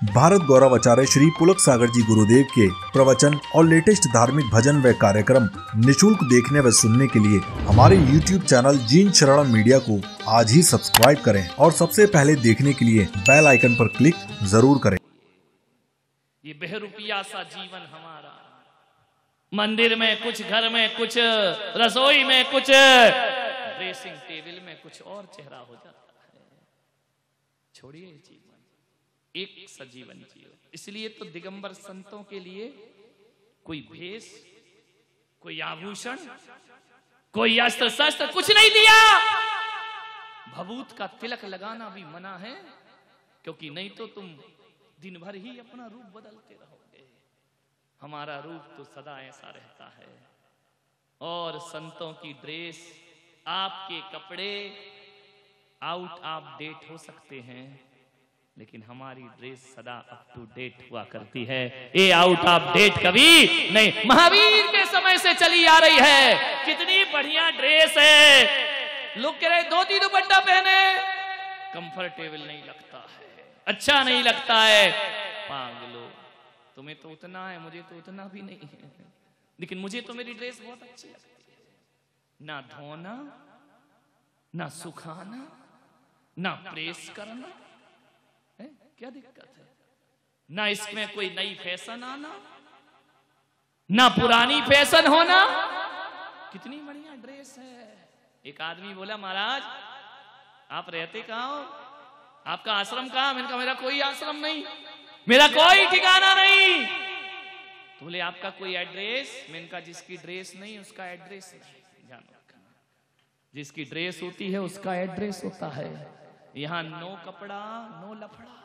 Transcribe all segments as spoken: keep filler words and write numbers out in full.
भारत गौरव आचार्य श्री पुलक सागर जी गुरुदेव के प्रवचन और लेटेस्ट धार्मिक भजन व कार्यक्रम निशुल्क देखने व सुनने के लिए हमारे यूट्यूब चैनल जीन शरण मीडिया को आज ही सब्सक्राइब करें और सबसे पहले देखने के लिए बेल आइकन पर क्लिक जरूर करें। ये बहरूपिया सा जीवन हमारा, मंदिर में कुछ, घर में कुछ, रसोई में कुछ, ड्रेसिंग टेबल में कुछ और चेहरा हो जाता है। छोड़िए जीवन, एक सजीवन जीवन। इसलिए तो दिगंबर संतों के लिए कोई भेष, कोई आभूषण, कोई अस्त्र शस्त्र कुछ नहीं दिया। भभूत का तिलक लगाना भी मना है, क्योंकि नहीं तो तुम दिन भर ही अपना रूप बदलते रहोगे। हमारा रूप तो सदा ऐसा रहता है। और संतों की ड्रेस, आपके कपड़े आउट ऑफ डेट हो सकते हैं, लेकिन हमारी ड्रेस सदा अप टू डेट हुआ करती है। ये आउट ऑफ डेट कभी नहीं, महावीर के समय से चली आ रही है। कितनी बढ़िया ड्रेस है, लोग कह रहे धोती दुपट्टा पहने, कंफर्टेबल नहीं लगता है, अच्छा नहीं लगता है। पागलो, तुम्हें तो उतना है, मुझे तो उतना भी नहीं है, लेकिन मुझे तो मेरी ड्रेस बहुत अच्छी लगती है। ना धोना, ना सुखाना, ना प्रेस करना, है? क्या दिक्कत है? ना इसमें कोई नई फैशन आना, ना पुरानी फैशन होना। कितनी बढ़िया ड्रेस है। एक आदमी बोला, महाराज आप रहते कहाँ हो, आपका आश्रम कहाँ? मैंने कहा मेरा कोई आश्रम नहीं, मेरा कोई ठिकाना नहीं। तो बोले आपका कोई एड्रेस? मैंने कहा जिसकी ड्रेस नहीं उसका एड्रेस नहीं। जानो, जिसकी ड्रेस होती है उसका एड्रेस होता है। यहाँ नो कपड़ा नो लफड़ा।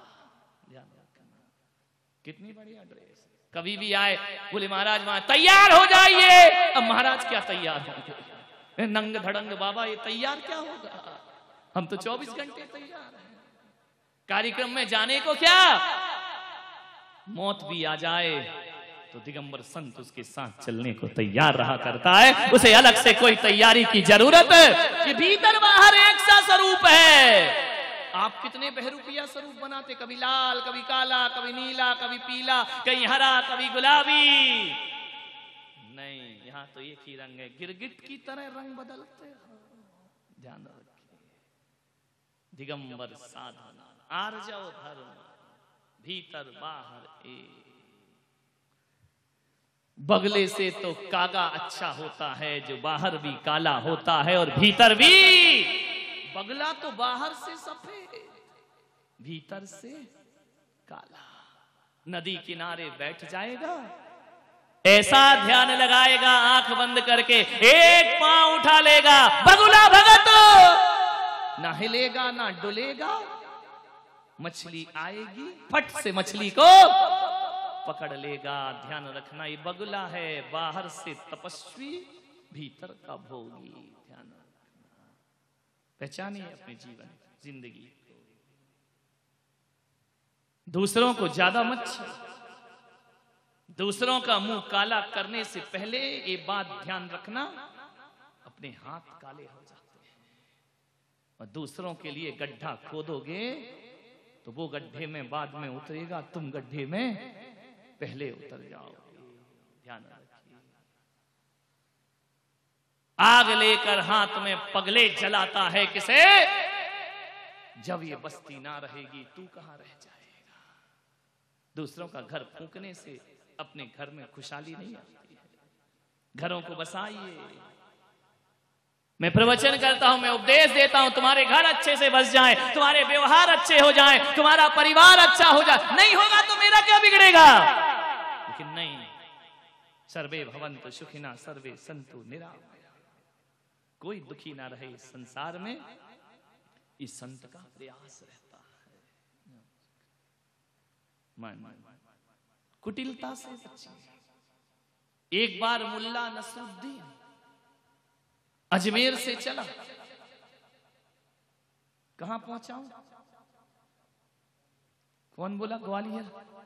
कितनी बढ़िया ड्रेस। कभी भी आए बोले महाराज वहां तैयार हो जाइए। अब महाराज क्या तैयार होंगे? नंग धड़ंग बाबा, ये तैयार क्या होगा? हम तो चौबीस घंटे तैयार हैं। कार्यक्रम में जाने को क्या, मौत भी आ जाए तो दिगंबर संत उसके साथ चलने को तैयार रहा करता है। उसे अलग से कोई तैयारी की जरूरत है। ये भीतर बाहर एक सा स्वरूप है। आप कितने बहरूपिया स्वरूप बनाते, कभी लाल, कभी काला, कभी नीला, कभी पीला, कहीं हरा, कभी गुलाबी। नहीं, यहाँ तो एक ही रंग है। गिरगिट की तरह रंग बदलते हो, ध्यान रखिए। दिगंबर साधना, आर्जव धर्म, भीतर बाहर एक। बगले से तो कागा अच्छा होता है, जो बाहर भी काला होता है और भीतर भी। बगला तो बाहर से सफेद, भीतर से काला। नदी किनारे बैठ जाएगा, ऐसा ध्यान लगाएगा आंख बंद करके, एक पांव उठा लेगा, बगुला भगत ना हिलेगा ना डुलेगा। मछली आएगी, फट से मछली को पकड़ लेगा। ध्यान रखना, ये बगुला है, बाहर से तपस्वी, भीतर का भोगी। ध्यान रखना, पहचानिए अपने जीवन जिंदगी को। दूसरों को ज्यादा मत छेड़ो। दूसरों का मुंह काला करने से पहले ये बात ध्यान रखना, अपने हाथ काले हो जाते हैं। और दूसरों के लिए गड्ढा खोदोगे तो वो गड्ढे में बाद में उतरेगा, तुम गड्ढे में पहले उतर जाओगे। ध्यान रखिए। आग लेकर हाथ में पगले जलाता है किसे? जब ये बस्ती ना रहेगी तू कहां रह जाएगा। दूसरों का घर फूंकने से अपने घर में खुशहाली नहीं आती है। घरों को बसाइए। मैं प्रवचन करता हूं, मैं उपदेश देता हूं, तुम्हारे घर अच्छे से बस जाए, तुम्हारे व्यवहार अच्छे हो जाए, तुम्हारा परिवार अच्छा हो जाए। नहीं होगा तो मेरा क्या बिगड़ेगा? लेकिन नहीं, सर्वे भवन्तु सुखिनः सर्वे सन्तु निरामया। कोई दुखी ना रहे इस संसार में, इस संत का प्रयास रहता है। मन कुटिलता से बचिए। एक बार मुल्ला नसरुद्दीन अजमेर से चला, कहां पहुंचा? कौन बोला? ग्वालियर।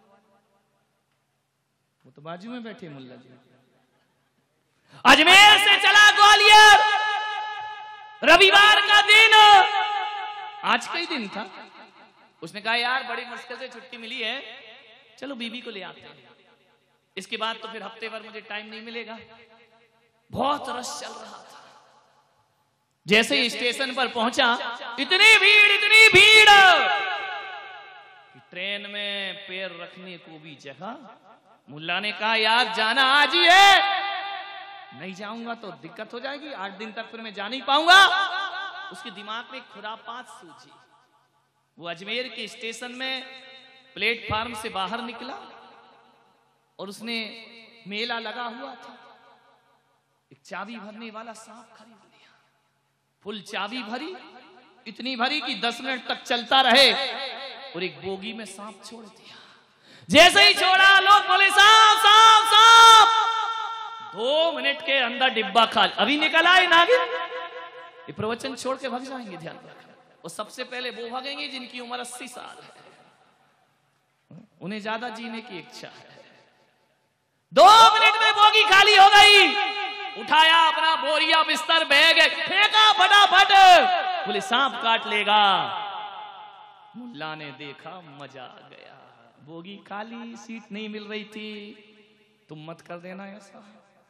वो तो बाजू में बैठे मुल्ला जी। अजमेर से चला ग्वालियर, रविवार का दिन, आज का ही दिन था, उसने कहा यार बड़ी मुश्किल से छुट्टी मिली है, चलो बीबी को ले आते हैं, इसके बाद तो फिर हफ्ते भर मुझे टाइम नहीं मिलेगा। बहुत रश चल रहा था। जैसे ही स्टेशन पर पहुंचा, इतनी भीड़ इतनी भीड़ कि ट्रेन में पैर रखने को भी जगह। मुल्ला ने कहा यार जाना आज ही है, नहीं जाऊंगा तो दिक्कत हो जाएगी, आठ दिन तक फिर मैं जा नहीं पाऊंगा। उसके दिमाग में खुरापात सूझी। वो अजमेर के स्टेशन में प्लेटफार्म से बाहर निकला और उसने मेला लगा हुआ था, एक चाबी भरने वाला सांप खरीद लिया। फुल चाबी भरी, इतनी भरी कि दस मिनट तक चलता रहे, और एक बोगी में सांप छोड़ दिया। जैसे ही छोड़ा लोग बोले सांप सांप सांप। दो मिनट के अंदर डिब्बा खाली। अभी निकल आए नागिन, ये प्रवचन छोड़ के भाग जाएंगे, ध्यान रखना। और सबसे पहले वो भागेंगे जिनकी उम्र अस्सी साल है, उन्हें ज्यादा जीने की इच्छा है। दो मिनट में बोगी खाली हो गई। उठाया अपना बोरिया बिस्तर बैग फेंका फटाफट, बोले सांप काट लेगा। मुल्ला ने देखा, मजा आ गया। बोगी खाली, सीट नहीं मिल रही थी, तुम मत कर देना ऐसा।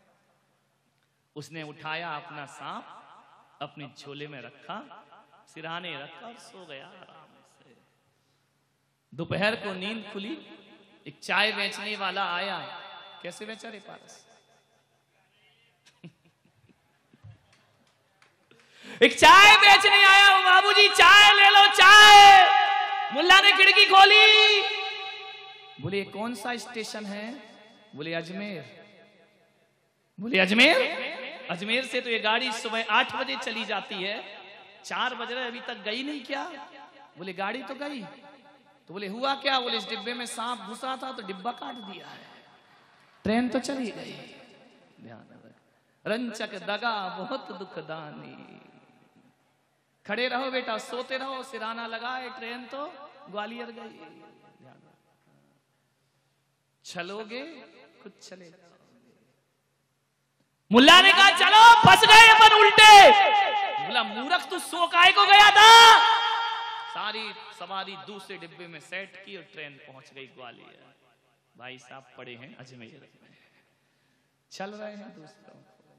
उसने उठाया अपना सांप, अपने झोले में रखा, सिरहाने रखा और सो गया आराम से। दोपहर को नींद खुली, एक चाय बेचने वाला आया। कैसे बेचा रे पारस? एक चाय बेचने आया। वो बाबूजी चाय ले लो चाय। मुल्ला ने खिड़की खोली, बोले कौन सा स्टेशन है? बोले अजमेर। बोले अजमेर? अजमेर से तो ये गाड़ी सुबह आठ बजे चली जाती है, चार बज रहे अभी तक गई नहीं क्या? बोले गाड़ी तो गई। तो बोले हुआ क्या? बोले इस डिब्बे में सांप घुसा था तो डिब्बा काट दिया है, ट्रेन तो चली गई। ध्यान रख, रंचक दगा बहुत दुखदानी। खड़े रहो बेटा, सोते रहो, सिराना लगाए, ट्रेन तो ग्वालियर गई। चलोगे खुद चले जाओगे। मुल्ला ने कहा चलो फंस गए अपन उल्टे। बोला मूर्ख तू सो काहे को गया था? सारी सवारी दूसरे डिब्बे में सेट की और ट्रेन पहुंच गई ग्वालियर। भाई साहब पड़े हैं अजमेर में, चल रहे हैं दूसरों।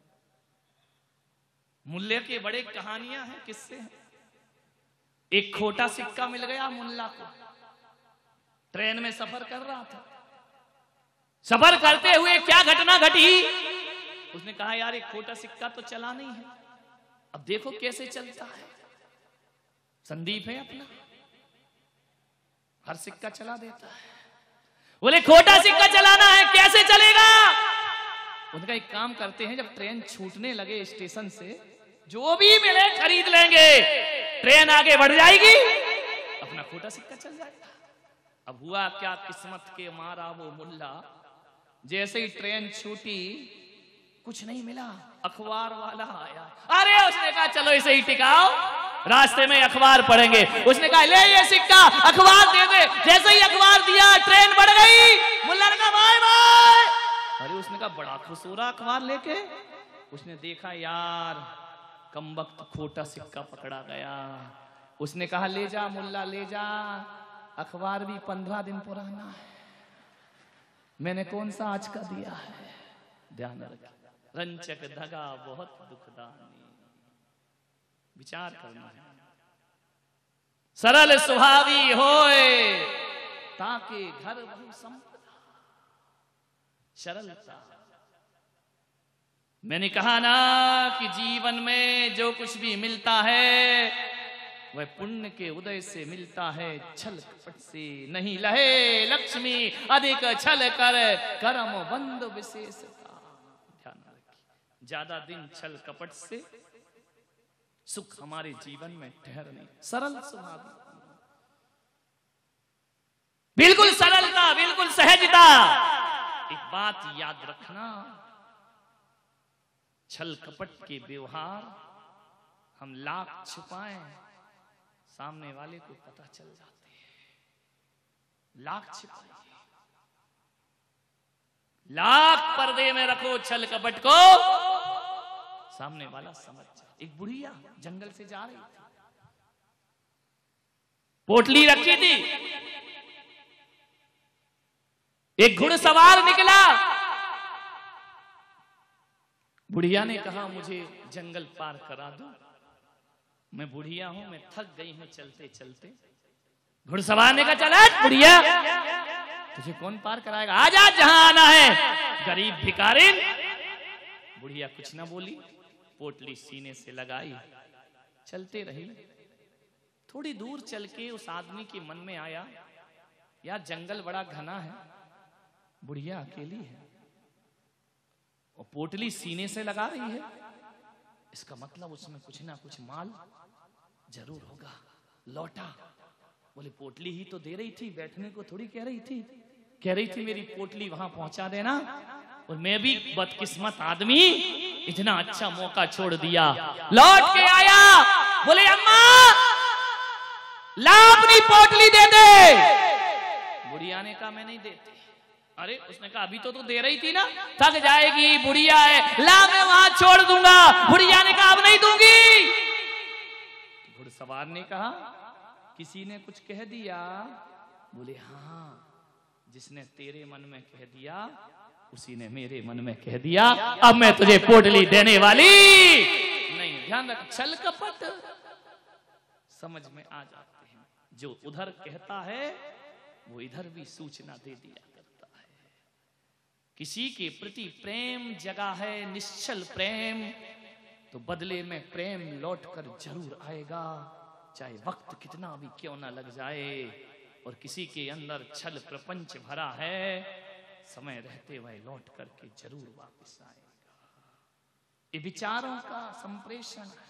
मुल्ले के बड़े कहानियां हैं, किस्से हैं। एक खोटा सिक्का मिल गया मुल्ला को, ट्रेन में सफर कर रहा था। सफर करते हुए क्या घटना घटी, उसने कहा यार एक खोटा सिक्का तो चला नहीं है, अब देखो कैसे चलता है। संदीप है अपना, हर सिक्का चला देता है। बोले खोटा सिक्का चलाना है, कैसे चलेगा? उनका एक काम करते हैं, जब ट्रेन छूटने लगे स्टेशन से, जो भी मिले खरीद लेंगे, ट्रेन आगे बढ़ जाएगी, अपना खोटा सिक्का चल जाएगा। अब हुआ क्या, किस्मत के मारा वो मुल्ला, जैसे ही ट्रेन छूटी कुछ नहीं मिला, अखबार वाला आया। अरे उसने कहा चलो इसे ही टिकाओ, रास्ते में अखबार पढ़ेंगे। उसने कहा ले ये सिक्का, अखबार दे दे। जैसे ही अखबार दिया ट्रेन बढ़ गई। मुल्ला ने कहा बाय बाय। अरे उसने कहा बड़ा खुश हो रहा अखबार लेके। उसने देखा यार कमबख्त खोटा सिक्का पकड़ा गया। उसने कहा ले जा मुल्ला ले जा, अखबार भी पंद्रह दिन पुराना है, मैंने कौन सा आज का दिया है। ध्यान रखिए, रंचक धगा बहुत दुखदानी। विचार करना है, सरल सुहावी होए ताके घर बहु संपदा। सरलता। मैंने कहा ना कि जीवन में जो कुछ भी मिलता है वह पुण्य के उदय से मिलता है, छल कपट से नहीं लहे लक्ष्मी अधिक छल कर कर्म बंद विशेषता। ध्यान रखिए, ज्यादा दिन छल कपट से सुख हमारे जीवन में ठहर नहीं। सरल स्वभाव, बिल्कुल सरलता, बिल्कुल सहजता। एक बात याद रखना, छल कपट के व्यवहार हम लाख छुपाएं, सामने वाले को पता चल जाते हैं। लाख छिपाइए, लाख पर्दे में रखो छल कपट को, सामने वाला समझ जाए। एक बुढ़िया जंगल से जा रही थी, पोटली रखी थी, एक घुड़सवार निकला। बुढ़िया ने कहा मुझे जंगल पार करा दो, मैं बुढ़िया हूं, मैं थक गई हूं चलते चलते। घुड़सवार ने कहा चला बुढ़िया, तुझे कौन पार कराएगा, आजा जहां आना है, गरीब भिखारिन। बुढ़िया कुछ ना बोली, पोटली सीने से लगाई, चलते रही। थोड़ी दूर चल के उस आदमी के मन में आया यार जंगल बड़ा घना है, बुढ़िया अकेली है और पोटली सीने से लगा रही है, इसका मतलब उसमें कुछ ना कुछ माल जरूर होगा। लौटा, बोले पोटली ही तो दे रही थी, बैठने को थोड़ी कह रही थी, कह रही थी मेरी पोटली वहां पहुंचा देना। और मैं भी बदकिस्मत आदमी इतना अच्छा मौका छोड़ दिया। लौट के आया, बोले अम्मा ला अपनी पोटली दे दे। बुढ़िया ने कहा मैं नहीं देती। अरे उसने कहा अभी तो तू दे रही थी ना, थक जाएगी, बुढ़िया है, ला मैं वहां छोड़ दूंगा। बुढ़िया ने कहा अब नहीं दूंगी। घुड़सवार ने कहा किसी ने कुछ कह दिया? बोले हाँ, जिसने तेरे मन में कह दिया उसी ने मेरे मन में कह दिया, अब मैं तुझे पोटली देने वाली नहीं। ध्यान रख, छल कपट समझ में आ जाते हैं। जो उधर कहता है वो इधर भी सूचना दे दिया करता है। किसी के प्रति प्रेम जगा है, निश्चल प्रेम, तो बदले में प्रेम लौटकर जरूर आएगा, चाहे वक्त कितना भी क्यों ना लग जाए। और किसी के अंदर छल प्रपंच भरा है, समय रहते हुए लौट करके जरूर वापस आएगा। ये विचारों का संप्रेषण है।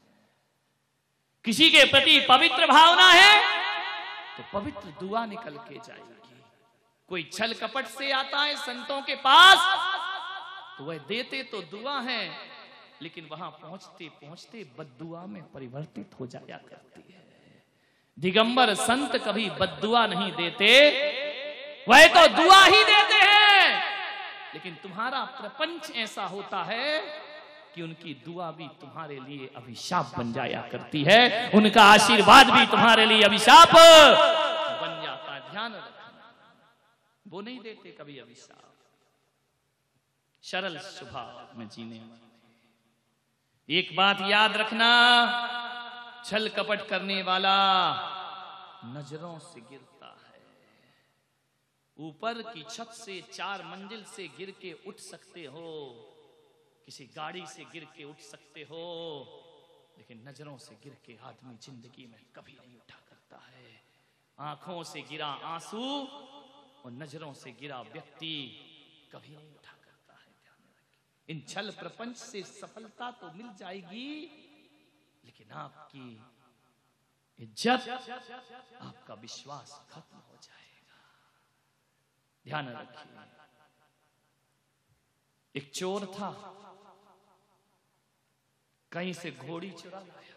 किसी के प्रति पवित्र भावना है तो पवित्र दुआ निकल के जाएगी। कोई छल कपट से आता है संतों के पास तो वह देते तो दुआ है, लेकिन वहां पहुंचते पहुंचते बद्दुआ में परिवर्तित हो जाया करती है। दिगंबर संत कभी बद्दुआ नहीं देते, वह तो दुआ ही देते हैं। लेकिन तुम्हारा प्रपंच ऐसा होता है कि उनकी दुआ भी तुम्हारे लिए अभिशाप बन जाया करती है, उनका आशीर्वाद भी तुम्हारे लिए अभिशाप बन जाता है। ध्यान रखना, वो नहीं देते कभी अभिशाप। सरल स्वभाव में जीने वाले। एक बात याद रखना, छल कपट करने वाला नजरों से गिरता है। ऊपर की छत से चार मंजिल से गिर के उठ सकते हो, किसी गाड़ी से गिर के उठ सकते हो, लेकिन नजरों से गिर के आदमी जिंदगी में कभी नहीं उठा करता है। आंखों से गिरा आंसू और नजरों से गिरा व्यक्ति कभी नहीं उठा करता है। ध्यान रखिए, इन छल प्रपंच से सफलता तो मिल जाएगी, लेकिन आपकी इज्जत, आपका विश्वास खत्म हो जाएगा। ध्यान रखिए, एक चोर था, कहीं से घोड़ी चुरा लाया।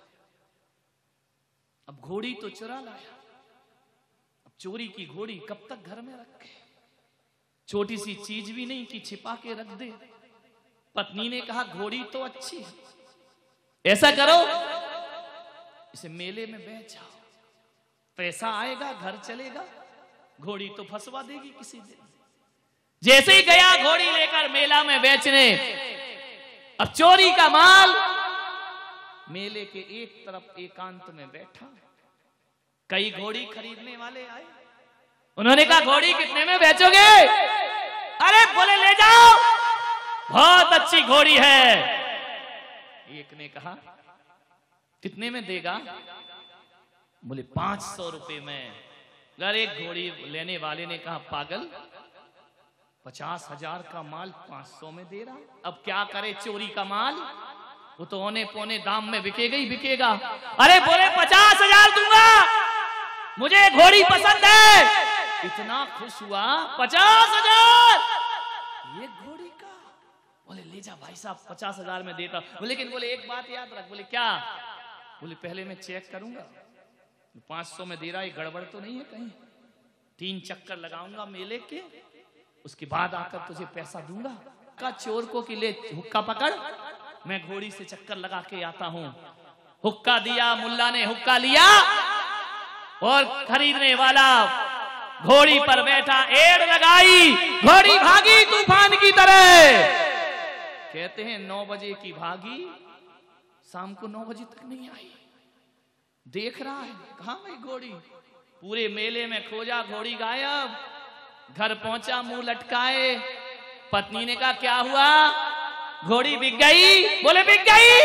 अब घोड़ी तो चुरा लाया, अब चोरी की घोड़ी कब तक घर में रखे? छोटी सी चीज भी नहीं कि छिपा के रख दे। पत्नी ने कहा घोड़ी तो अच्छी है, ऐसा करो इसे मेले में बेच जाओ, पैसा आएगा, घर चलेगा। घोड़ी तो फंसवा देगी किसी दिन। जैसे ही गया घोड़ी लेकर मेला में बेचने, अब चोरी का माल मेले के एक तरफ एकांत में बैठा, कई घोड़ी खरीदने वाले आए। उन्होंने कहा घोड़ी कितने में बेचोगे? अरे बोले ले जाओ, बहुत अच्छी घोड़ी है। एक ने कहा कितने में देगा? बोले पांच सौ रुपए में। अगर एक घोड़ी लेने वाले ने कहा पागल, पचास हजार का माल पांच सौ में दे रहा, अब क्या करे? चोरी का माल वो तो औने पौने दाम में बिकेगा ही बिकेगा। अरे बोले पचास हजार दूंगा, मुझे घोड़ी पसंद है। इतना खुश हुआ, पचास हजार ये घोड़ी का। बोले ले जा भाई साहब, पचास हजार में देता। लेकिन बोले एक बात याद रख। बोले क्या? बोले पहले मैं चेक करूंगा, पांच सौ में दे रहा है, गड़बड़ तो नहीं है कहीं। तीन चक्कर लगाऊंगा मेले के, उसके बाद आकर तुझे पैसा दूंगा। का चोर को कि ले हुक्का पकड़, मैं घोड़ी से चक्कर लगा के आता हूं। हुक्का दिया, मुल्ला ने हुक्का लिया, और खरीदने वाला घोड़ी पर बैठा, एड़ लगाई, घोड़ी भागी तूफान की तरह। कहते हैं नौ बजे की भागी, शाम को नौ बजे तक नहीं आई। देख रहा है कहां गई घोड़ी, पूरे मेले में खोजा, घोड़ी गायब। घर पहुंचा मुंह लटकाए, पत्नी ने कहा क्या हुआ, घोड़ी बिक गई? बोले बिक गई।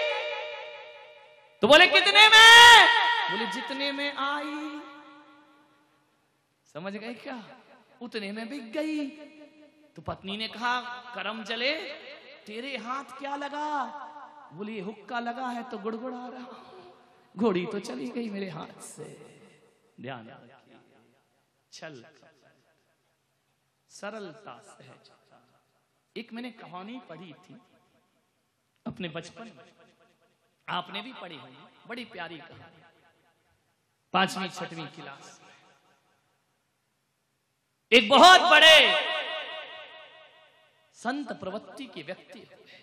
तो बोले कितने में? बोले जितने में आई। समझ गए क्या? उतने में बिक गई। तो पत्नी ने कहा करम चले, तेरे हाथ क्या लगा? बोले हुक्का लगा है तो गुड़गुड़ा रहा, घोड़ी तो चली गई मेरे हाथ से। ध्यान रखिए, छल, सरलता, सहज। एक मैंने कहानी पढ़ी थी अपने बचपन में, आपने भी पढ़ी होगी, बड़ी प्यारी कहानी, पांचवी छठवीं क्लास। एक बहुत बड़े संत प्रवृत्ति के व्यक्ति हुए,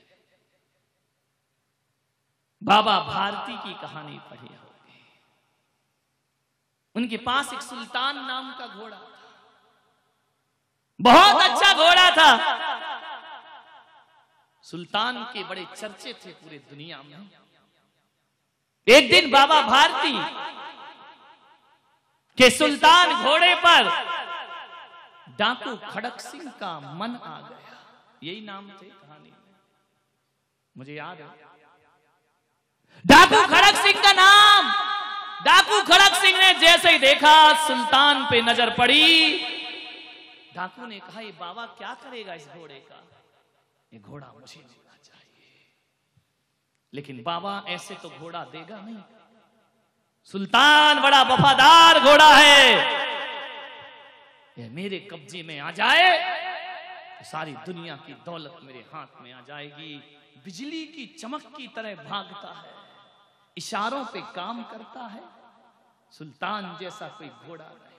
बाबा भारती की कहानी पढ़ी होगी। उनके पास एक सुल्तान नाम का घोड़ा था, बहुत अच्छा घोड़ा था। सुल्तान के बड़े चर्चे थे पूरे दुनिया में। एक दिन बाबा भारती के सुल्तान घोड़े पर डाकू खड़क सिंह का मन आ गया, यही नाम थे कहानी में, मुझे याद है। डाकू खड़क सिंह का नाम। डाकू खड़क सिंह ने जैसे ही देखा सुल्तान पे नजर पड़ी, डाकू ने कहा ये बाबा क्या करेगा इस घोड़े का, ये घोड़ा मुझे देना चाहिए। लेकिन बाबा ऐसे तो घोड़ा देगा नहीं, सुल्तान बड़ा वफादार घोड़ा है, ये मेरे कब्जे में आ जाए तो सारी दुनिया की दौलत मेरे हाथ में आ जाएगी। बिजली की चमक की तरह भागता है, इशारों पे काम करता है, सुल्तान जैसा कोई घोड़ा नहीं।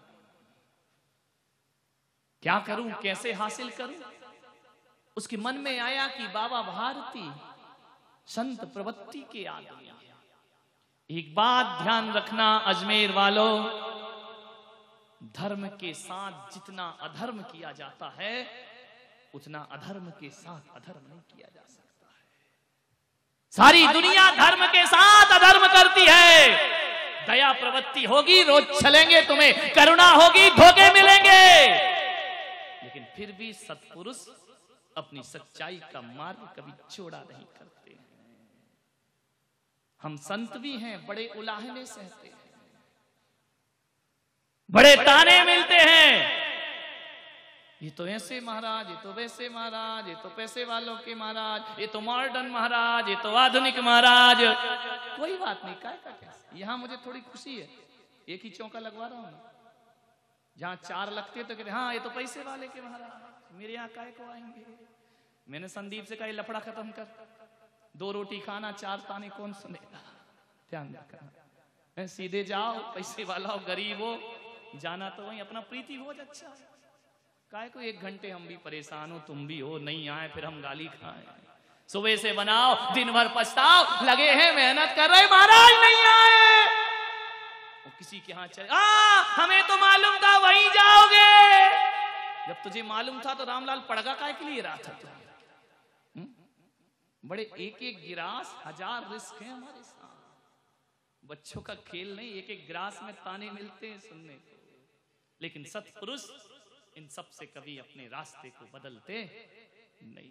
क्या करूं, कैसे हासिल करूं? उसके मन में आया कि बाबा भारती संत प्रवृत्ति के आदमी। एक बात ध्यान रखना अजमेर वालों, धर्म के साथ जितना अधर्म किया जाता है उतना अधर्म के साथ अधर्म नहीं किया जा सकता है। सारी दुनिया धर्म के साथ अधर्म करती है। दया प्रवृत्ति होगी, रोज चलेंगे, तुम्हें करुणा होगी, धोखे मिलेंगे, लेकिन फिर भी सत्पुरुष अपनी सच्चाई का मार्ग कभी चौड़ा नहीं करते हैं। हम संत भी हैं, बड़े उलाहने सहते हैं, बड़े ताने मिलते हैं, ये तो ऐसे महाराज, ये तो वैसे महाराज, ये तो पैसे वालों के महाराज, ये तो मॉडर्न महाराज, ये तो आधुनिक महाराज। कोई बात नहीं, काय का कैसे, यहां मुझे थोड़ी खुशी है, एक ही चौका लगवा रहा हूं ना। जहां चार लगते तो कहते हाँ ये तो पैसे वाले के महाराज, मेरे यहाँ काय को आएंगे। मैंने संदीप से कहा ये लफड़ा खत्म कर, दो रोटी खाना, चार ताने कौन सुनेगा। ध्यान रखना, सीधे जाओ, पैसे वाला हो गरीब हो, जाना तो वहीं अपना प्रीति भोज अच्छा है। काय को एक घंटे हम भी परेशान हो, तुम भी हो, नहीं आए फिर हम गाली खाएं। सुबह से बनाओ, दिन भर पछताओ, लगे हैं मेहनत कर रहे, महाराज नहीं आए। वो किसी के यहाँ चले, आ हमें तो मालूम था वहीं जाओगे। जब तुझे मालूम था तो रामलाल पड़गा काय के लिए रहा था तुम? बड़े एक एक गिलास हजार रिस्क है हमारे साथ। बच्चों का खेल नहीं, एक एक गिलास में ताने मिलते हैं सुनने को, लेकिन सत्पुरुष इन सब से कभी अपने रास्ते को बदलते नहीं।